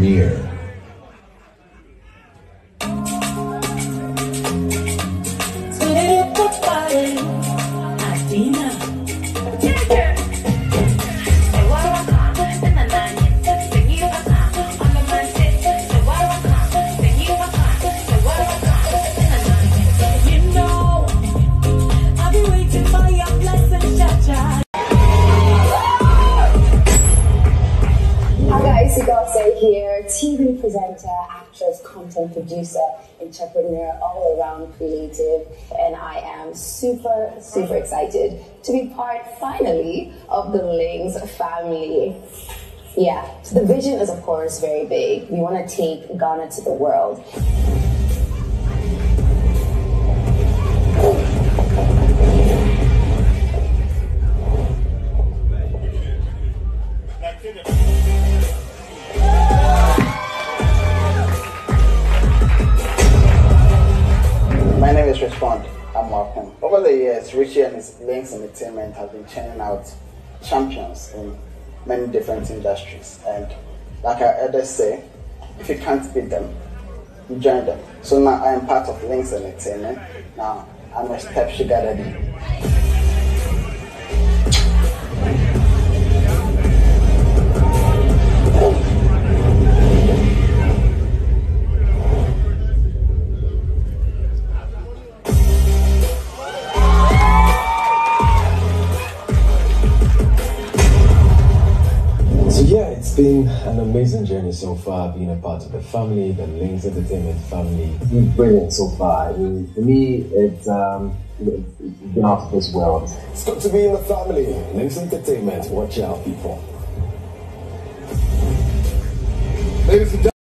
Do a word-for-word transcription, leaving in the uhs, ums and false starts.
premiere. Sika Osei here, T V presenter, actress, content producer, entrepreneur, all around creative, and I am super, super excited to be part, finally, of the Lynx family. Yeah, so the vision is, of course, very big. We want to take Ghana to the world. My name is Respond. I'm welcome. Over the years, Richie and his Lynx Entertainment have been churning out champions in many different industries. And like I always say, if you can't beat them, you join them. So now I am part of Lynx Entertainment. Now I'm a step sugar daddy. So yeah, it's been an amazing journey so far, being a part of the family, the Lynx Entertainment family. It's been brilliant so far. I mean, for me, it's, um, it's been out of this world. It's good to be in the family. Lynx Entertainment, watch out, people. Ladies and gentlemen.